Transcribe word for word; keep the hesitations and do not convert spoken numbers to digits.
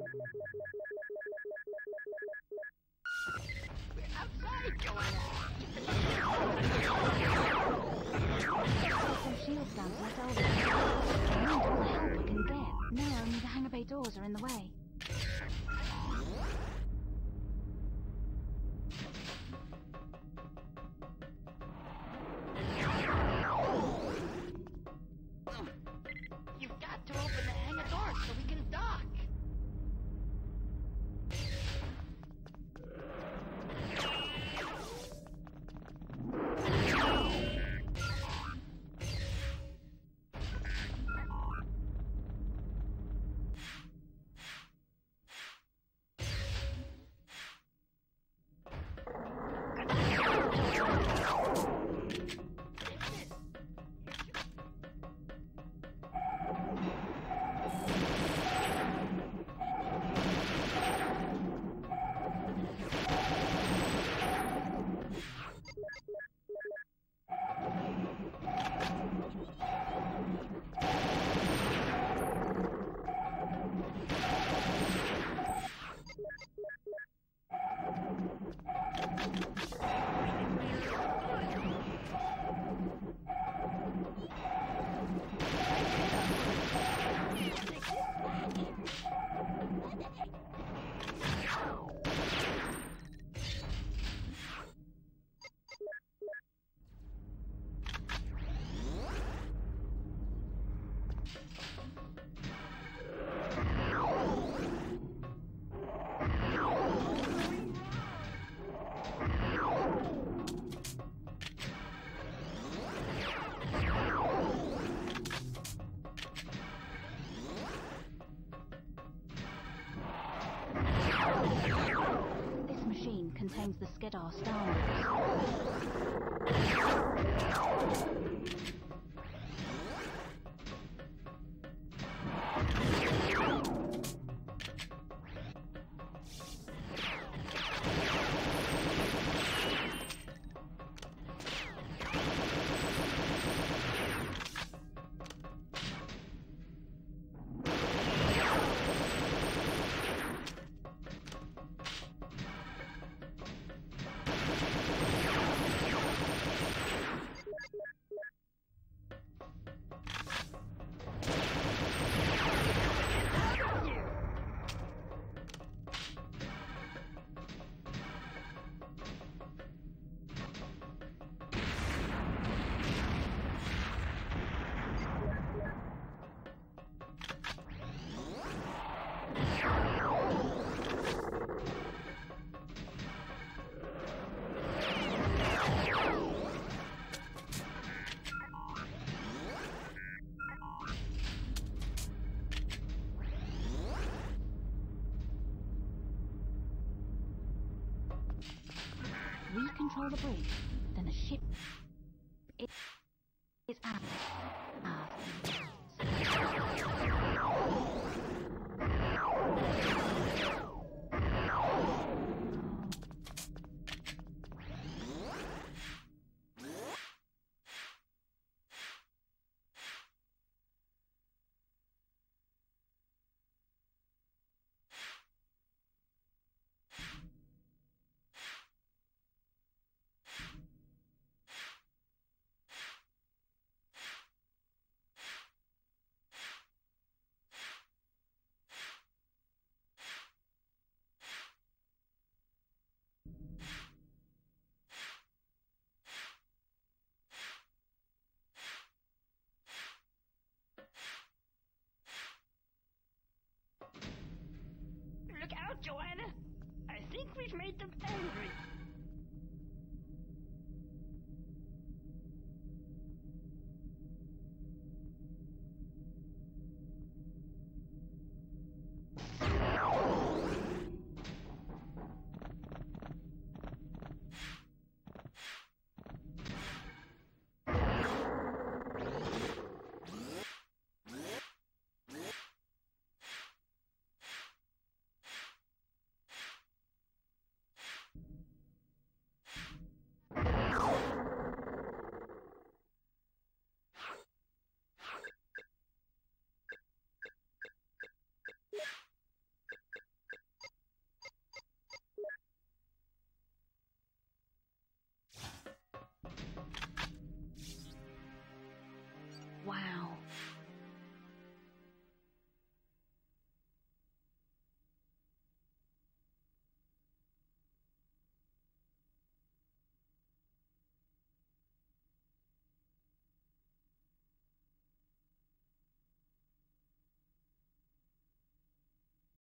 We're outside, Joanna! Some shields down to us over. I need all the help I can get. Now only the hangar bay doors are in the way. You've got to open the hangar door so we can dock! This machine contains the Skedar star maps. We control the bridge, then the ship is, is ours. Look out, Joanna! I think we've made them angry.